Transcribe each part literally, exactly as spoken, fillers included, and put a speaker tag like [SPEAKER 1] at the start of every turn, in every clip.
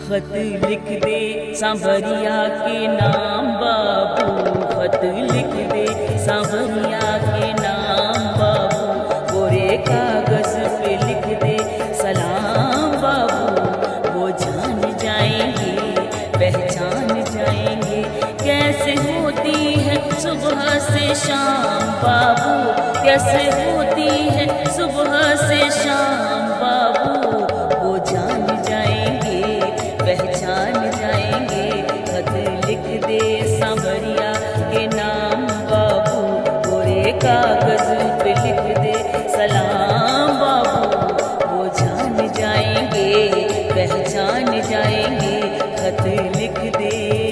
[SPEAKER 1] खत लिख दे सांवरिया के नाम बाबू, खत लिख दे सांवरिया के नाम बाबू, गोरे कागज पे लिख दे सलाम बाबू। वो जान जाएंगे पहचान जाएंगे कैसे होती है सुबह से शाम बाबू, कैसे होती है सुबह से शाम बाबू। वो जान जाएंगे पहचान जाएंगे, खत लिख दे सांवरिया के नाम बाबू, गोरे कागज पे लिख दे सलाम बाबू। वो जान जाएंगे पहचान जाएंगे, खत लिख दे।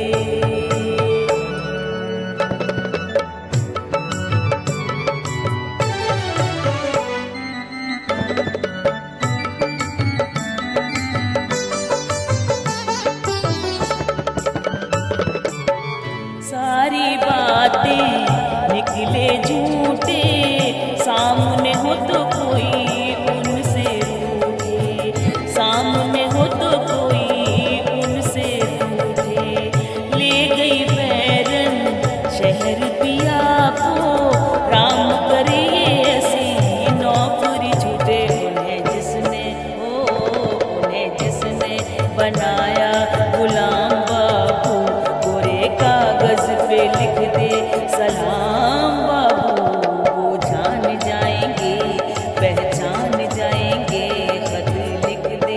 [SPEAKER 1] सारी बातें निकले झूठे, सामने हो तो कोई उनसे रूठे, सामने हो तो कोई उनसे रूठे। ले गई बैरन शहर पिया को, राम करे ऐसी नौकरी झूठे। उन्हें जिसने ओ उन्हें जिसने बनाया गुलाम बाबू, गोरे कागज पे लिख दे सलाम बाबू। वो जान जाएंगे पहचान जाएंगे, खत लिख दे।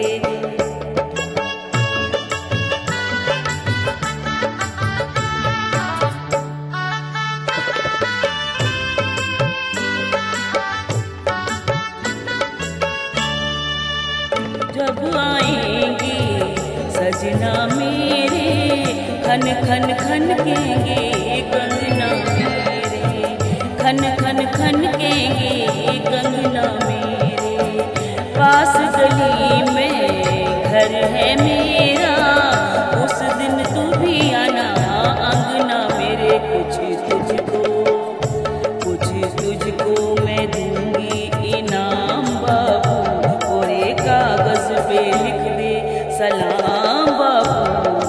[SPEAKER 1] जब आएंगे सजना मेरे, खन खन खन केंगे कंगना मेरे, खन खन खन केंगे कंगना मेरे। पास गली में घर है मेरा, उस दिन तू भी आना अंगना मेरे। कुछ तुझको कुछ तुझको मैं दूंगी इनाम बाबू, गोरे कागज पे लिख दे सलाम बाबू।